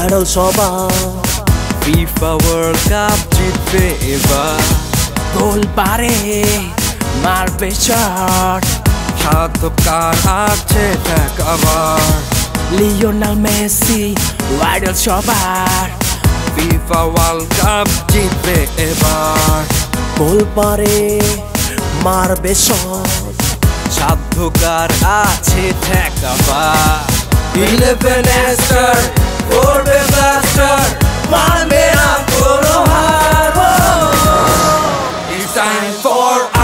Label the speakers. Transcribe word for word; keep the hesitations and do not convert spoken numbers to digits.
Speaker 1: viral সবার
Speaker 2: FIFA World Cup জিতবে এবার
Speaker 1: গোল পারে মারবে শট
Speaker 2: সাধ্য কার আছে ঠেকাবার
Speaker 1: লিওনেল মেসি ভাইরাল সবার
Speaker 2: ফিফা ওয়ার্ল্ড কাপ জিতবে এবার
Speaker 1: গোল পারে মারবে শট
Speaker 2: সাধ্য কার আছে ঠেকাবার
Speaker 1: ইলেভেন স্টার করবে ব্লাস্টার মানবে না কোনো হার
Speaker 2: It's time for